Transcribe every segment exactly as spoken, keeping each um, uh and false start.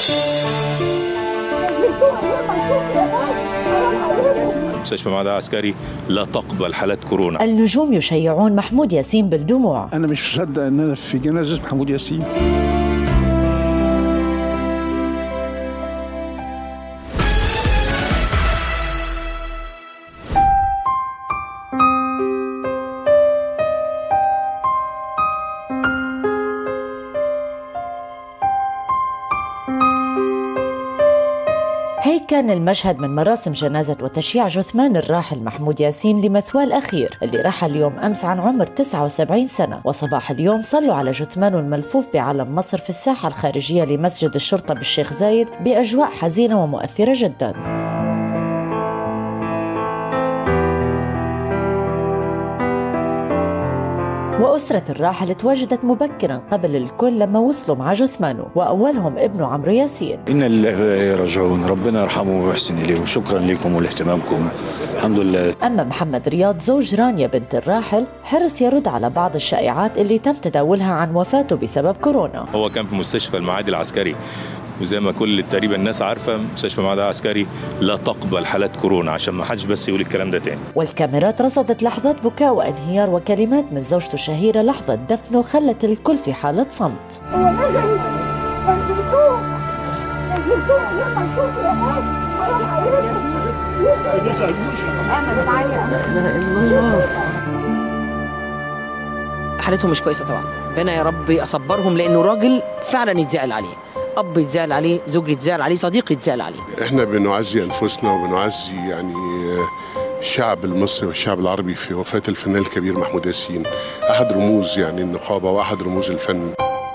مستشفى معهد عسكري لا تقبل حالات كورونا. النجوم يشيعون محمود ياسين بالدموع. أنا مش مصدق أن أنا في جنازة محمود ياسين. هيك كان المشهد من مراسم جنازة وتشييع جثمان الراحل محمود ياسين لمثواه الأخير اللي رحل اليوم أمس عن عمر تسعة وسبعين سنة. وصباح اليوم صلوا على جثمانه الملفوف بعلم مصر في الساحة الخارجية لمسجد الشرطة بالشيخ زايد بأجواء حزينة ومؤثرة جداً. وأسرة الراحل تواجدت مبكراً قبل الكل لما وصلوا مع جثمانه، وأولهم ابنه عمرو ياسين. إنا لله راجعون، ربنا يرحمه ويحسن إليه، وشكراً لكم ولاهتمامكم. الحمد لله. أما محمد رياض زوج رانيا بنت الراحل حرص يرد على بعض الشائعات اللي تم تداولها عن وفاته بسبب كورونا. هو كان في مستشفى المعادي العسكري، وزي ما كل تقريبا الناس عارفه مستشفى المعهد العسكري لا تقبل حالات كورونا، عشان ما حدش بس يقول الكلام ده تاني. والكاميرات رصدت لحظات بكاء وانهيار وكلمات من زوجته الشهيره لحظه دفنه خلت الكل في حاله صمت. هو نزل نزلتوه نزلتوه يلا شوفوا يا ناس حالتهم مش كويسه طبعا. ربنا يا رب اصبرهم، لانه راجل فعلا يتزعل عليه، اب يتزعل عليه، زوج يتزعل عليه، صديق يتزعل عليه. احنا بنعزي انفسنا وبنعزي يعني الشعب المصري والشعب العربي في وفاه الفنان الكبير محمود ياسين، احد رموز يعني النقابه واحد رموز الفن.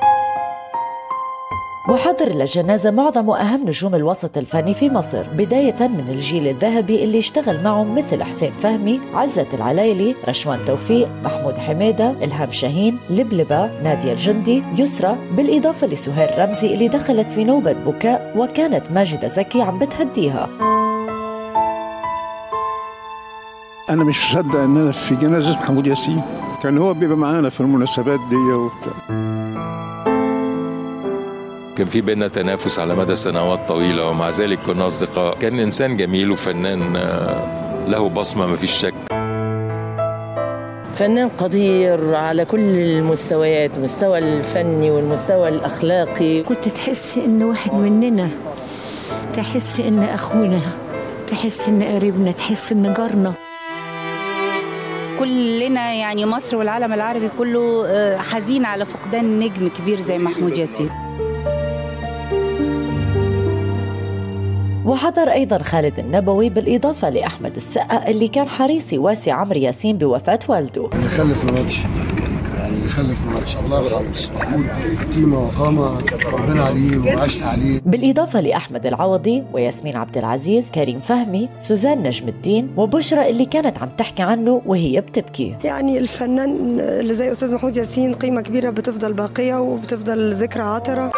وحضر للجنازة معظم وأهم نجوم الوسط الفني في مصر، بداية من الجيل الذهبي اللي اشتغل معهم مثل حسين فهمي، عزت العلايلي، رشوان توفيق، محمود حميدة، إلهام شاهين، لبلبة، نادية الجندي، يسرى، بالإضافة لسهير رمزي اللي دخلت في نوبة بكاء وكانت ماجدة زكي عم بتهديها. أنا مش مصدق أن أنا في جنازة محمود ياسين. كان هو بيبقى معانا في المناسبات دي وبتاع. كان في بيننا تنافس على مدى سنوات طويلة، ومع ذلك كنا أصدقاء. كان إنسان جميل وفنان له بصمة ما فيش شك. فنان قدير على كل المستويات، المستوى الفني والمستوى الأخلاقي. كنت تحس إنه واحد مننا، تحس إن أخونا، تحس إن قريبنا، تحس إن جارنا. كلنا يعني مصر والعالم العربي كله حزين على فقدان نجم كبير زي محمود ياسين. وحضر أيضاً خالد النبوي بالإضافة لأحمد السقا اللي كان حريص يواسي عمرو ياسين بوفاة والده. اللي خلف ما ماتش، يعني اللي خلف ما ماتش، الله يرحمه. محمود قيمة وقامة ربنا عليه وعشنا عليه. بالإضافة لأحمد العوضي وياسمين عبد العزيز، كريم فهمي، سوزان نجم الدين، وبشرى اللي كانت عم تحكي عنه وهي بتبكي. يعني الفنان اللي زي أستاذ محمود ياسين قيمة كبيرة بتفضل باقية وبتفضل ذكرى عطرة.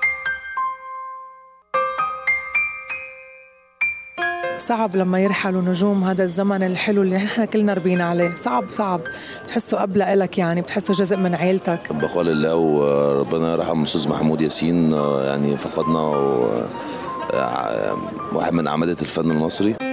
صعب لما يرحلوا نجوم هذا الزمن الحلو اللي نحن كلنا ربينا عليه. صعب صعب بتحسه قبل إلك، يعني بتحسه جزء من عيلتك. بقول الله وربنا يرحم أستاذ محمود ياسين، يعني فقدنا واحد من أعمدة الفن المصري.